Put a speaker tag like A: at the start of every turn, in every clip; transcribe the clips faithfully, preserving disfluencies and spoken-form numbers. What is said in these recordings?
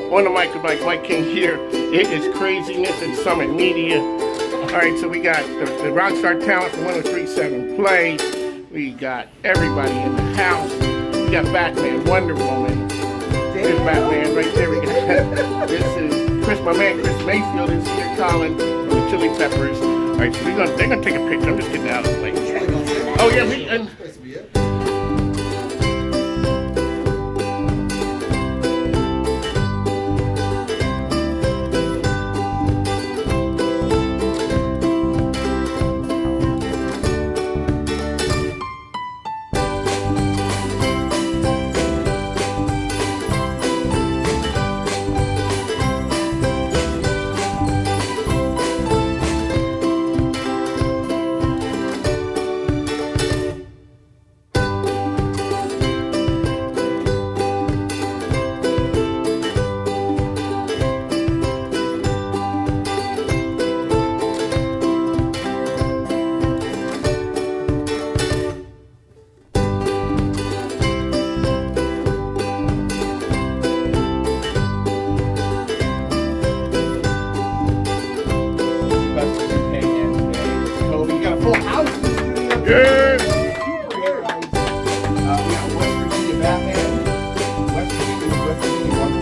A: On the mic with Mike, Mike King here. It is craziness in Summit Media. Alright, so we got the, the Rockstar Talent from one oh three point seven Play. We got everybody in the house. We got Batman, Wonder Woman. There's Batman right there. We got this is Chris, my man Chris Mayfield is here, Colin from the Chili Peppers. Alright, so we're gonna they're gonna take a picture. I'm just getting out of the way. Oh yeah, we and yeah!
B: Superheroes. Uh, we got West Virginia Batman, West Virginia, West Virginia Wonder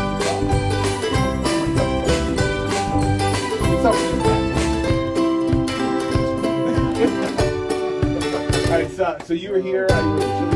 B: Woman. What's up with you, Batman? Alright, so, so you were here, uh, you were